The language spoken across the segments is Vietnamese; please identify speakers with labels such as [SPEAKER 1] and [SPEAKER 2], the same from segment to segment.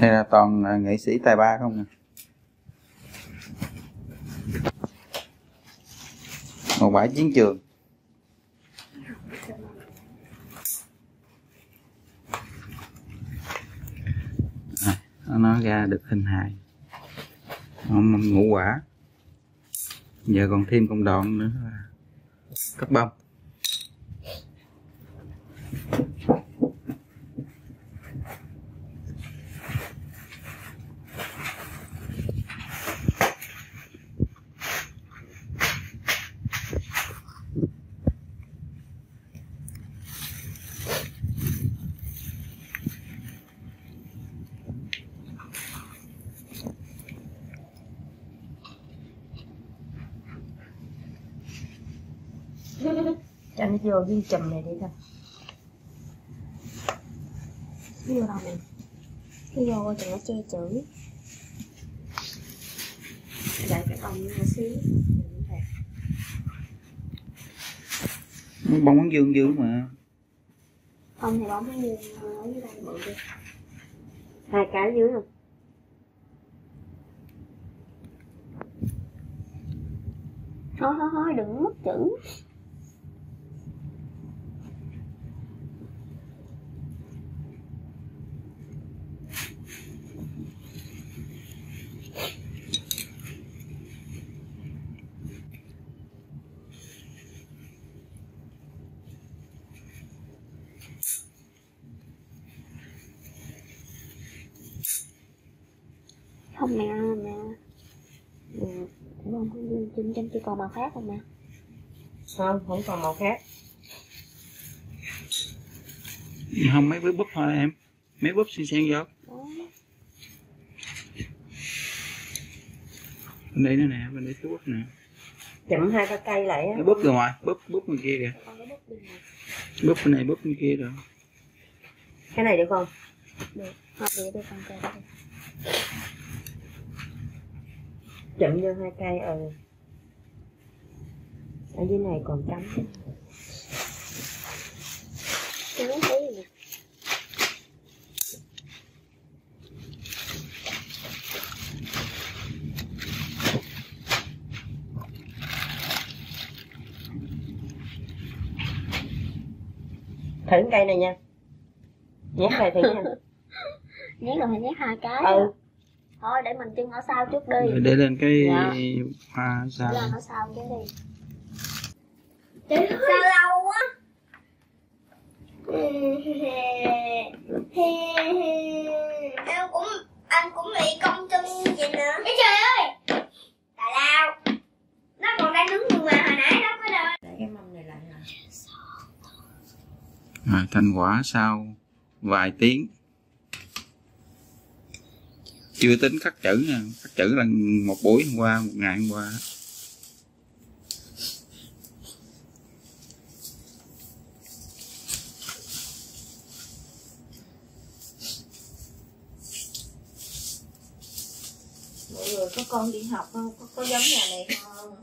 [SPEAKER 1] Đây là toàn nghệ sĩ tài ba không nè. Một bãi chiến trường. Nó ra được hình hài. Ngũ quả. Giờ còn thêm công đoạn nữa là cắt bông.
[SPEAKER 2] Cho nó vô viên chùm này đi thôi. Vô đâu nè. Cái vô cho nó che chữ. Đợi cái bông nó xíu.
[SPEAKER 1] Bông bóng dương dữ mà.
[SPEAKER 2] Không thì bông bóng dương ở dưới đây bự đi. Hai cái dưới không? Thôi đừng mất chữ. Không nè, đúng không? Trên chỉ còn màu khác không nè? Không còn màu khác.
[SPEAKER 1] Không, mấy búp thôi em. Mấy búp xen vô. Bên đây nữa nè, bên đây cái búp nè.
[SPEAKER 2] Chụm hai cái cây lại á.
[SPEAKER 1] Cái búp rồi ngoài, búp bên kia kìa. Búp bên này, búp bên kia rồi.
[SPEAKER 2] Cái này được không? Được. Hợp đi con cây đây. Chụm vô hai cây ở dưới này còn trống. Thử cây này nha. Nhét này thử nha. Nhét rồi phải nhét hai cái. Thôi để mình trưng ở sau trước đi.
[SPEAKER 1] Để lên cái hoa sao.
[SPEAKER 2] Lên ở sau cái đi. Trưng sao lâu quá.
[SPEAKER 3] Anh cũng bị công trưng vậy nữa. Ê trời ơi. Tào lao. Nó còn đang đứng nhưng mà hồi nãy nó có đâu.
[SPEAKER 2] Để cái mâm này lại hả?
[SPEAKER 1] Rồi thành quả sau vài tiếng. Chưa tính khắc chữ nha, khắc chữ là một buổi hôm qua, một ngày hôm qua.
[SPEAKER 2] Mọi người có con đi học không? Có giống nhà này không?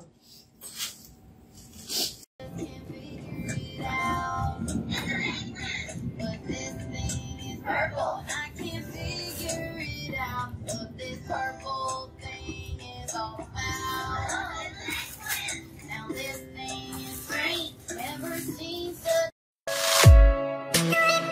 [SPEAKER 3] Purple thing is all about. Now this thing is great. Never seen such.